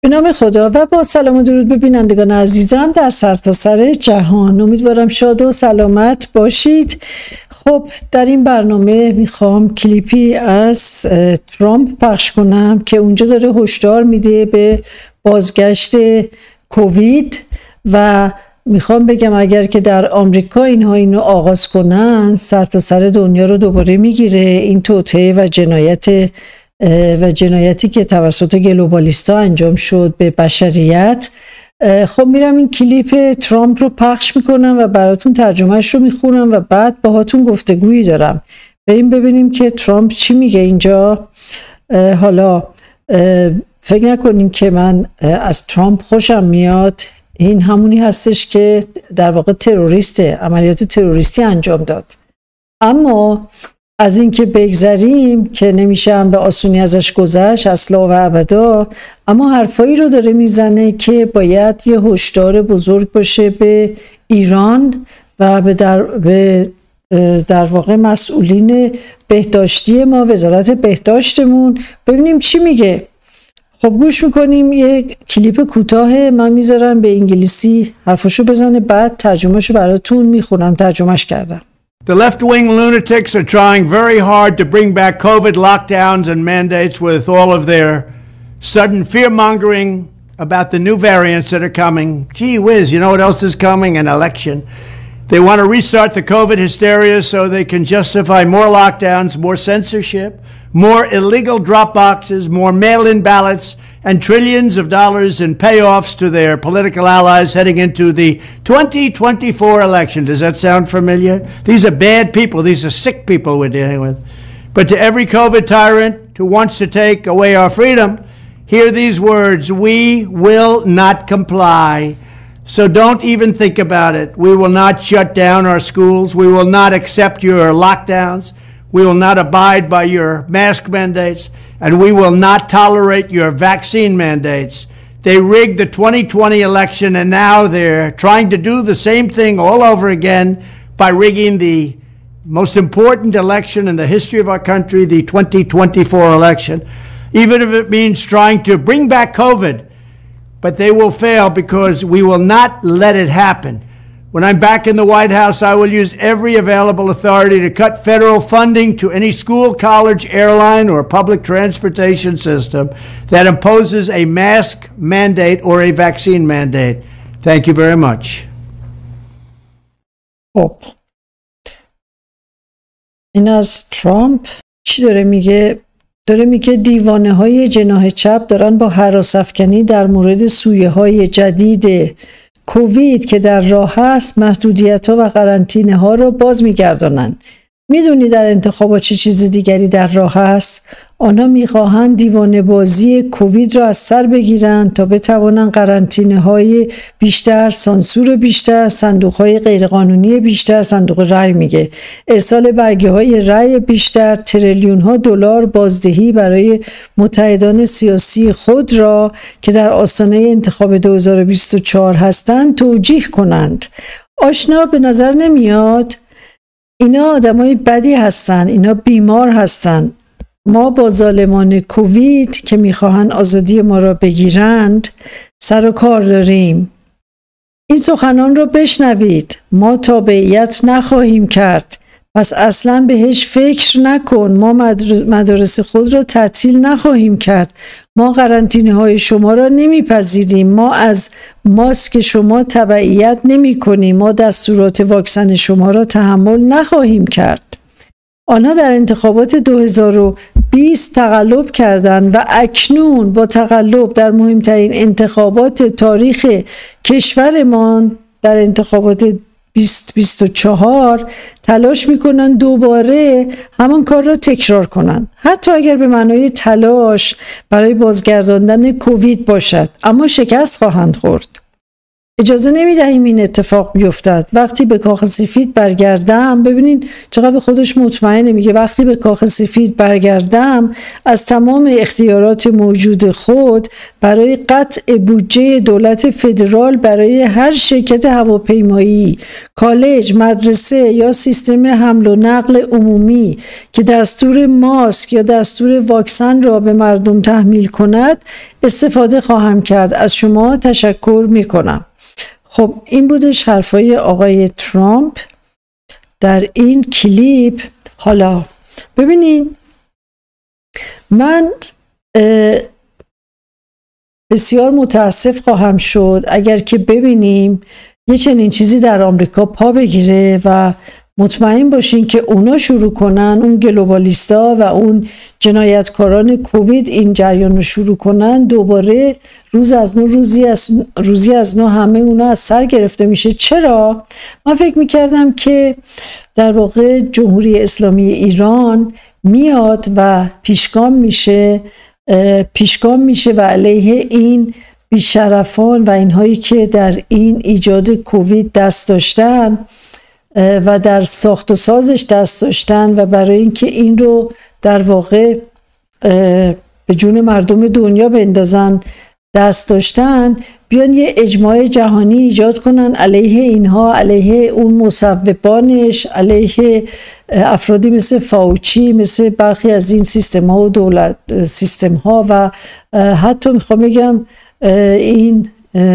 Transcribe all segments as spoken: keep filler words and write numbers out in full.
به نام خدا و با سلام و درود به بینندگان عزیزم در سرتاسر جهان. امیدوارم شاد و سلامت باشید. خب در این برنامه میخوام کلیپی از ترامپ پخش کنم که اونجا داره هشدار میده به بازگشت کووید و میخوام بگم اگر که در آمریکا اینها اینو آغاز کنن سرتاسر دنیا رو دوباره میگیره. این توطئه و جنایت و جنایتی که توسط گلوبالیستا انجام شد به بشریت. خب میرم این کلیپ ترامپ رو پخش میکنم و براتون ترجمهش رو میخونم و بعد باهاتون گفتگویی دارم. بریم ببینیم که ترامپ چی میگه اینجا. حالا فکر نکنیم که من از ترامپ خوشم میاد، این همونی هستش که در واقع تروریسته، عملیات تروریستی انجام داد. اما از این که بگذریم که نمیشه هم به آسونی ازش گذشت اصلا و ابدا، اما حرفایی رو داره میزنه که باید یه هشدار بزرگ باشه به ایران و به در, به در واقع مسئولین بهداشتی ما، وزارت بهداشتمون. ببینیم چی میگه. خب گوش میکنیم. یه کلیپ کوتاه من میذارم به انگلیسی، حرفاشو بزنه بعد ترجمهشو براتون میخونم. ترجمهش کردم. The left-wing lunatics are trying very hard to bring back COVID lockdowns and mandates with all of their sudden fear-mongering about the new variants that are coming. Gee whiz, you know what else is coming? An election. They want to restart the COVID hysteria so they can justify more lockdowns, more censorship, more illegal drop boxes, more mail-in ballots, and trillions of dollars in payoffs to their political allies heading into the twenty twenty-four election. Does that sound familiar? These are bad people. These are sick people we're dealing with. But to every COVID tyrant who wants to take away our freedom, hear these words: we will not comply. So don't even think about it. We will not shut down our schools. We will not accept your lockdowns. We will not abide by your mask mandates, and we will not tolerate your vaccine mandates. They rigged the twenty twenty election, and now they're trying to do the same thing all over again by rigging the most important election in the history of our country, the twenty twenty-four election, even if it means trying to bring back COVID. But they will fail because we will not let it happen. When I'm back in the White House, I will use every available authority to cut federal funding to any school, college, airline, or public transportation system that imposes a mask mandate or a vaccine mandate. Thank you very much. خب این از ترامپ چی داره میگه؟ داره میگه دیوانه های جناح چپ دارن با هراس‌افکنی در مورد سویه های جدید کووید که در راه هست محدودیت ها و قرنطینه ها رو باز میگردانن. میدونی در انتخابات چه چیز دیگری در راه هست؟ آنها میخواهند دیوانه بازی کووید را از سر بگیرن تا بتوانند قرنطینه های بیشتر، سانسور بیشتر، صندوق های غیرقانونی بیشتر، صندوق رای میگه، ارسال برگه های رای بیشتر، تریلیون ها دلار بازدهی برای متحدان سیاسی خود را که در آستانه انتخاب دو هزار و بیست و چهار هستند توجیه کنند. آشنا به نظر نمیاد؟ اینا آدمای بدی هستن، اینا بیمار هستن. ما با ظالمان کووید که میخواهند آزادی ما را بگیرند سر و کار داریم. این سخنان را بشنوید. ما تابعیت نخواهیم کرد، پس اصلا بهش فکر نکن. ما مدارس خود را تعطیل نخواهیم کرد. ما قرنطینه های شما را نمیپذیریم. ما از ماسک شما تبعیت نمی کنیم. ما دستورات واکسن شما را تحمل نخواهیم کرد. آنها در انتخابات دو هزار و بیست تقلب کردند و اکنون با تقلب در مهمترین انتخابات تاریخ کشورمان در انتخابات بیست بیست و چهار تلاش میکنن دوباره همان کار را تکرار کنن، حتی اگر به معنای تلاش برای بازگرداندن کووید باشد، اما شکست خواهند خورد. اجازه نمیدهیم این اتفاق بیفتد. وقتی به کاخ سفید برگردم، ببینین چقدر به خودش مطمئنه، میگه وقتی به کاخ سفید برگردم از تمام اختیارات موجود خود برای قطع بودجه دولت فدرال برای هر شرکت هواپیمایی، کالج، مدرسه یا سیستم حمل و نقل عمومی که دستور ماسک یا دستور واکسن را به مردم تحمیل کند استفاده خواهم کرد. از شما تشکر میکنم. خب این بودش حرفای آقای ترامپ در این کلیپ. حالا ببینین، من بسیار متاسف خواهم شد اگر که ببینیم یه چنین چیزی در آمریکا پا بگیره و مطمئن باشین که اونا شروع کنن، اون گلوبالیستا و اون جنایتکاران کووید این جریان رو شروع کنن، دوباره روز از نو روزی از روزی از نو همه اونا از سر گرفته میشه. چرا؟ من فکر میکردم که در واقع جمهوری اسلامی ایران میاد و پیشگام میشه پیشگام میشه و علیه این بیشرفان و اینهایی که در این ایجاد کووید دست داشتن و در ساخت و سازش دست داشتن و برای اینکه این رو در واقع به جون مردم دنیا بندازن دست داشتن، بیان یه اجماع جهانی ایجاد کنن علیه اینها، علیه اون مصوبانش، علیه افرادی مثل فاوچی، مثل برخی از این سیستم ها و دولت سیستم ها و حتی میخوام بگم این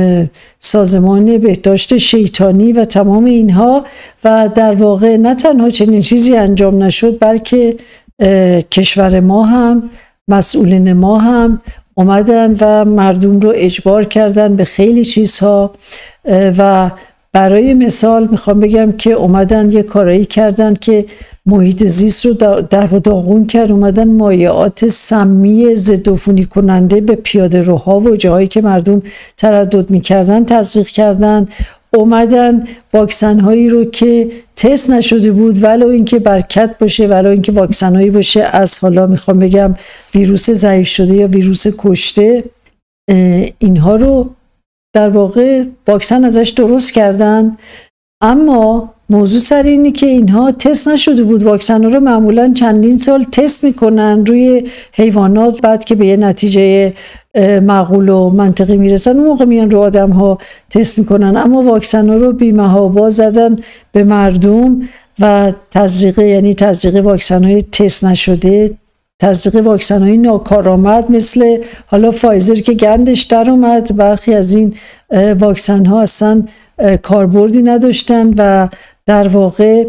سازمان بهداشت شیطانی و تمام اینها. و در واقع نه تنها چنین چیزی انجام نشد، بلکه کشور ما هم، مسئولین ما هم اومدن و مردم رو اجبار کردن به خیلی چیزها. و برای مثال میخوام بگم که اومدن یه کارایی کردن که محیط زیست رو در و داغون کرد. اومدن مایعات سمی ضد عفونی کننده به پیاده روها و جاهایی که مردم تردد میکردن تزریق کردن. اومدن واکسن هایی رو که تست نشده بود، ولو اینکه برکت باشه، ولو اینکه واکسن هایی باشه از حالا میخوام بگم ویروس ضعیف شده یا ویروس کشته، اینها رو در واقع واکسن ازش درست کردن. اما موضوع سر اینه که اینها تست نشده بود. واکسن رو معمولا چندین سال تست میکنن روی حیوانات، بعد که به یه نتیجه معقول و منطقی میرسن اون موقع میان رو آدم ها تست میکنن. اما واکسن رو بی‌محابا زدن به مردم و تزریق، یعنی تزریق واکسن های تست نشده، تزریق واکسن های ناکارآمد مثل حالا فایزر که گندش در اومد. برخی از این واکسن ها اصلا کاربردی نداشتن و در واقع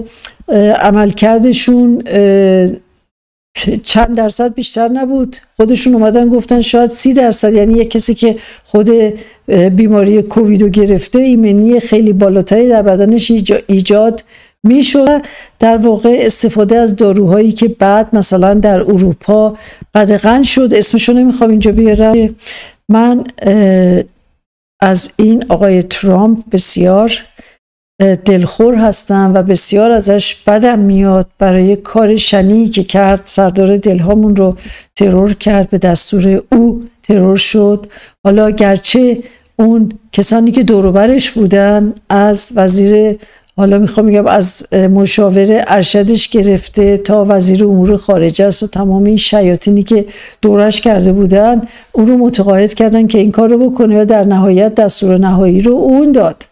عملکردشون چند درصد بیشتر نبود. خودشون اومدن گفتن شاید سی درصد، یعنی یک کسی که خود بیماری کوویدو گرفته ایمنی خیلی بالاتری در بدنش ایجاد میشد. در واقع استفاده از داروهایی که بعد مثلا در اروپا قدغن شد، اسمشو نمیخوام اینجا بیارم. من از این آقای ترامپ بسیار دلخور هستم و بسیار ازش بدم میاد برای کار شنیعی که کرد. سردار دلهامون رو ترور کرد، به دستور او ترور شد. حالا گرچه اون کسانی که دور و برش بودن، از وزیر، حالا میخوام بگم از مشاور ارشدش گرفته تا وزیر امور خارجه است و تمام این شیاطینی که دورش کرده بودن، اون رو متقاعد کردن که این کار رو بکنه و در نهایت دستور نهایی رو اون داد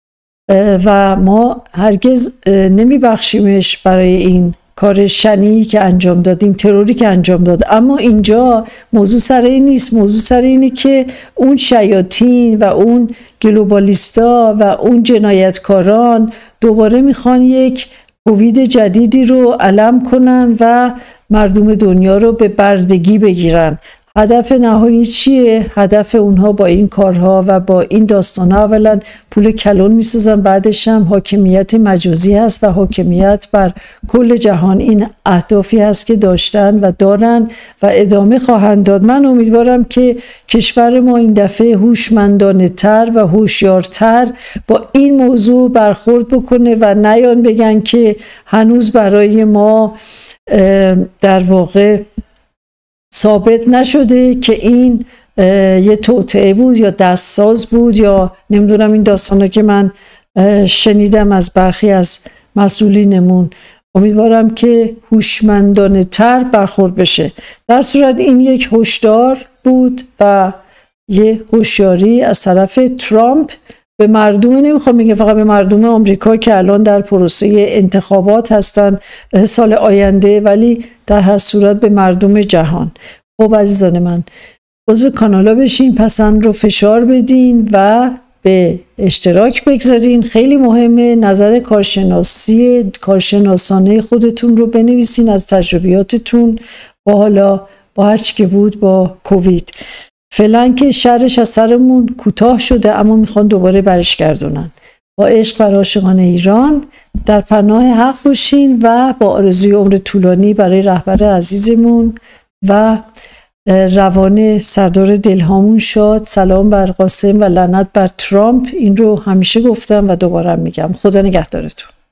و ما هرگز نمی بخشیمش برای این کار شنیعی که انجام داد، این تروری که انجام داد. اما اینجا موضوع سر این نیست. موضوع سر اینه که اون شیاطین و اون گلوبالیستا و اون جنایتکاران دوباره میخوان یک کووید جدیدی رو علم کنن و مردم دنیا رو به بردگی بگیرن. هدف نهایی چیه؟ هدف اونها با این کارها و با این داستانها اولا پول کلون میسازن، بعدش هم حاکمیت مجازی هست و حاکمیت بر کل جهان. این اهدافی هست که داشتن و دارن و ادامه خواهند داد. من امیدوارم که کشور ما این دفعه هوشمندانه تر و هوشیارتر با این موضوع برخورد بکنه و نیان بگن که هنوز برای ما در واقع ثابت نشده که این یه توطئه بود یا دستساز بود یا نمیدونم این داستانا که من شنیدم از برخی از مسئولینمون. امیدوارم که هوشمندانه تر برخورد بشه. در صورت این یک هشدار بود و یه هوشیاری از طرف ترامپ به مردم، نمیخوام بگم فقط به مردم آمریکا که الان در پروسه انتخابات هستن سال آینده، ولی در هر صورت به مردم جهان. خب عزیزان من، عضو کانالا بشین، پسند رو فشار بدین و به اشتراک بگذارین. خیلی مهمه. نظر کارشناسی کارشناسانه خودتون رو بنویسین از تجربیاتتون با حالا با هرچی که بود با کووید. فعلا که شرش از سرمون کوتاه شده، اما میخوان دوباره برش گردونن. با عشق بر عاشقان ایران در پناه حق باشین و با آرزوی عمر طولانی برای رهبر عزیزمون و روان سردار دلهامون شاد. سلام بر قاسم و لعنت بر ترامپ. این رو همیشه گفتم و دوباره میگم. خدا نگهدارتون.